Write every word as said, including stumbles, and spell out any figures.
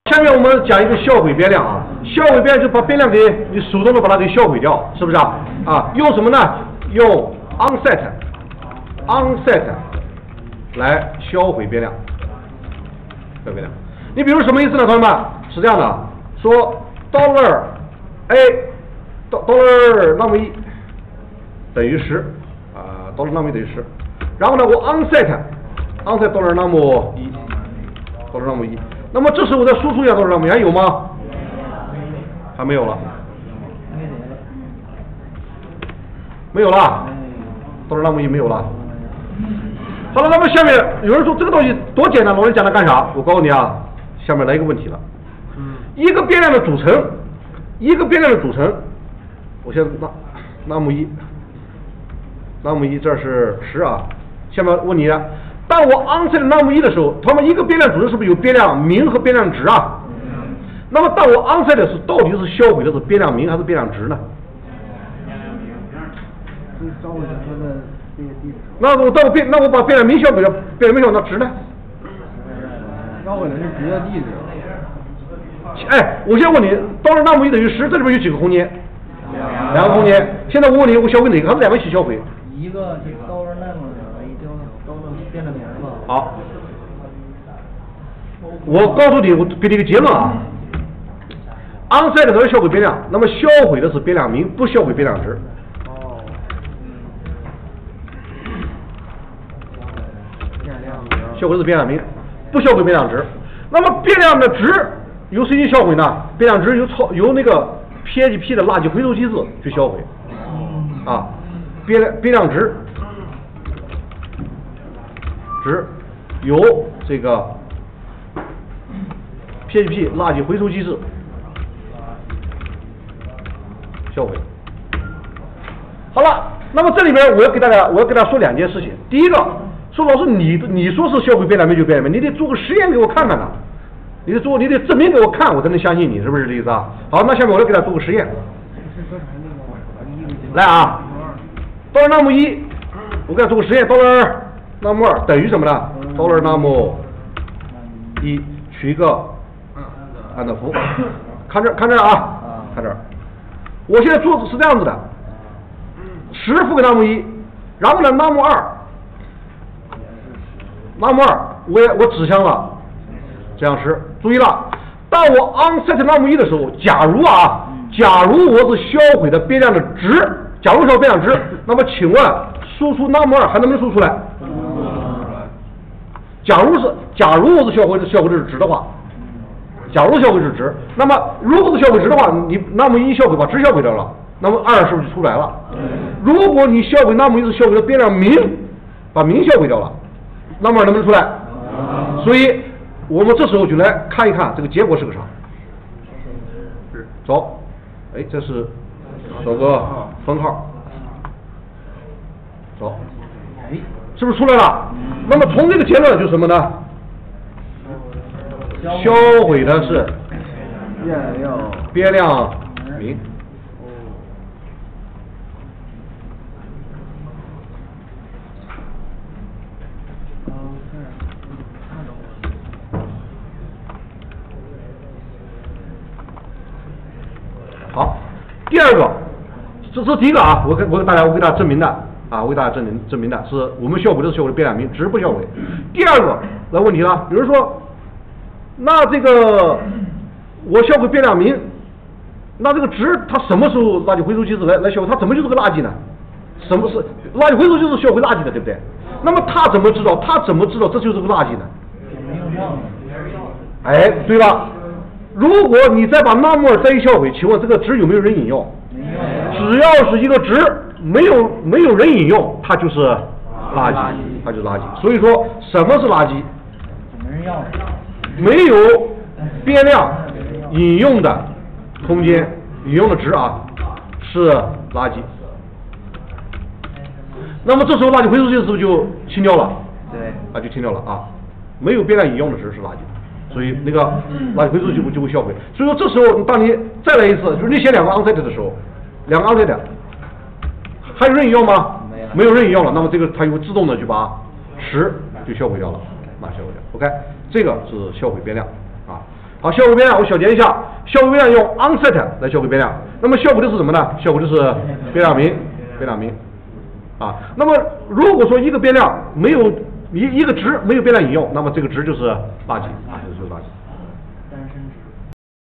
下面我们讲一个销毁变量啊，销毁变量就把变量给你手动的把它给销毁掉，是不是啊？啊，用什么呢？用 onset onset 来销毁变量，销毁变量。你比如什么意思呢，同学们？是这样的，说 dollar a dollar 那么一等于十啊 ，dollar 那么一等于十，然后呢，我 onset onset dollar 那么一 dollar 那么一。那么这时候我再输出一下多少，还有吗？还没有了，没有了，多少那么一没有了。好了，那么下面有人说这个东西多简单，老师讲它干啥？我告诉你啊，下面来一个问题了。一个变量的组成，一个变量的组成，我先那那么一，那么一这是十啊。下面问你啊。当我 onset 那么一的时候，同学们一个变量组成是不是有变量名和变量值啊？那么当我 onset 的时候，到底是销毁的是变量名还是变量值呢？那我到我变，那我把变量名销毁了，变量名销毁那值呢？ 销毁的是值的地址。 哎，我现在问你，到了那么一等于十，这里边有几个空间？两个空间。现在我问你，我销毁哪个？还是两个一起销毁？ 一个这个 dollar name 已经都能变了名了。 好，我告诉你，我给你一个结论啊。onset 它是销毁变量，那么销毁的是变量名，不销毁变量值。 哦。 销毁的是变量名，不销毁变量值。那么变量的值由谁去销毁呢？变量值由超由那个 P H P 的垃圾回收机制去销毁。啊，变量变量值值由这个 P H P 垃圾回收机制销毁。好了，那么这里面我要给大家，我要给大家说两件事情。第一个，说老师你你说是销毁变量名就变量名，你得做个实验给我看看呐，你得做，你得证明给我看，我才能相信你，是不是这意思啊？好，那下面我来给大家做个实验。来啊，刀那么一，我给他做个实验，刀那么二等于什么呢？刀那么一取一个安德符，看这看这啊，看这儿，我现在做的是这样子的，十负给那么一，然后呢那么二，那么二我也我指向了这样十，注意了，当我 onset 那么一的时候，假如啊。假如我是销毁的变量的值，假如销毁变量值，那么请问输出那么二还能不能输出来？假如是假如我是销毁的销毁的是值的话，假如销毁是值，那么如果是销毁值的话，你那么一销毁把值销毁掉了，那么二是不是就出来了？如果你销毁那么一是销毁的变量名，把名销毁掉了，那么二能不能出来？所以我们这时候就来看一看这个结果是个啥。走。哎，这是找个分号，走，是不是出来了？那么从这个结论就是什么呢？销毁的是变量名。好，第二个，这是第一个啊，我给我给大家我给大家证明的啊，我给大家证明证明的是我们销毁的是销毁的变量名，值不销毁。第二个来问题了，有人说，那这个我销毁变量名，那这个值它什么时候垃圾回收机制来来销毁？它怎么就是个垃圾呢？什么是垃圾回收就是销毁垃圾的，对不对？那么他怎么知道？他怎么知道这就是个垃圾呢？哎，对了。如果你再把那么二再一销毁，请问这个值有没有人引用？只要是一个值没有没有人引用，它就是垃圾，它就是垃圾。所以说什么是垃圾？没有变量引用的空间，引用的值啊是垃圾。那么这时候垃圾回收机是不是就清掉了？ 对， 啊就清掉了啊，没有变量引用的值是垃圾。所以那个垃圾回收就会就会销毁。所以说这时候当你再来一次，就是你写两个 onset 的时候，两个 onset 还有人引用吗？没有，没有人引用了，那么这个它就会自动的就把十就销毁掉了，那销毁掉。OK， 这个是销毁变量啊。 好，销毁变量我小结一下，销毁变量用 onset 来销毁变量，那么销毁的是什么呢？销毁的是变量名，变量名。啊，那么如果说一个变量没有一一个值没有变量引用，那么这个值就是垃圾啊，就是垃圾。